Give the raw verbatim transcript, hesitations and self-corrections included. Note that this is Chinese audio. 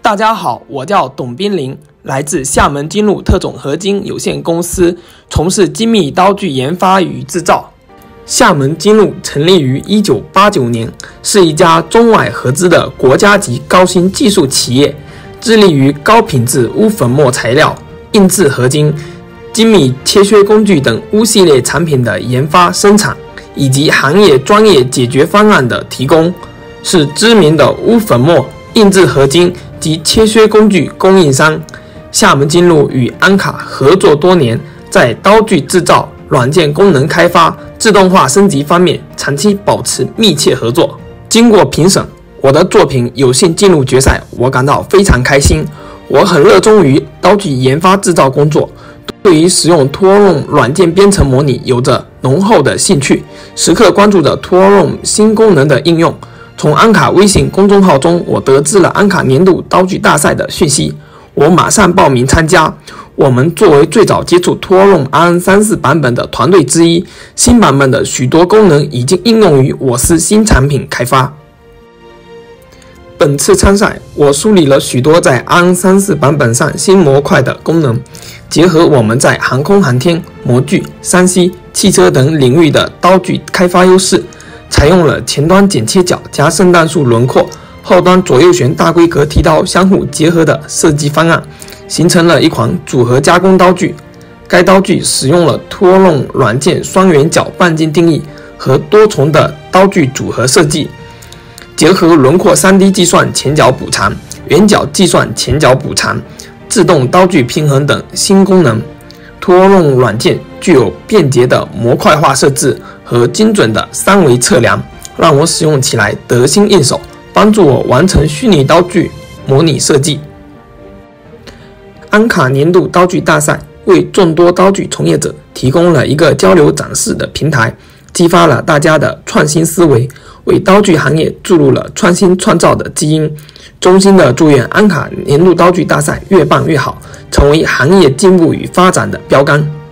大家好，我叫董斌林，来自厦门金鹭特种合金有限公司，从事精密刀具研发与制造。厦门金鹭成立于一九八九年，是一家中外合资的国家级高新技术企业，致力于高品质钨粉末材料、印制合金、精密切削工具等钨系列产品的研发生产，以及行业专业解决方案的提供，是知名的钨粉末、印制合金及切削工具供应商。厦门金鹭与安卡合作多年，在刀具制造、软件功能开发、自动化升级方面长期保持密切合作。经过评审，我的作品有幸进入决赛，我感到非常开心。我很热衷于刀具研发制造工作，对于使用 Tool Room 软件编程模拟有着浓厚的兴趣，时刻关注着 Tool Room 新功能的应用。从安卡微信公众号中，我得知了安卡年度刀具大赛的讯息，我马上报名参加。我们作为最早接触 Tool Room R N 三十四 版本的团队之一，新版本的许多功能已经应用于我司新产品开发。本次参赛，我梳理了许多在 R N 三十四 版本上新模块的功能，结合我们在航空航天、模具、三 C、汽车等领域的刀具开发优势，采用了前端剪切角加圣诞树轮廓，后端左右旋大规格剃刀相互结合的设计方案，形成了一款组合加工刀具。该刀具使用了 Tool Room 软件双圆角半径定义和多重的刀具组合设计，结合轮廓 三 D 计算前角补偿、圆角计算前角补偿、自动刀具平衡等新功能。Tool Room 软件具有便捷的模块化设置和精准的三维测量，让我使用起来得心应手，帮助我完成虚拟刀具模拟设计。安卡年度刀具大赛为众多刀具从业者提供了一个交流展示的平台，激发了大家的创新思维，为刀具行业注入了创新创造的基因。衷心的祝愿安卡年度刀具大赛越办越好，成为行业进步与发展的标杆。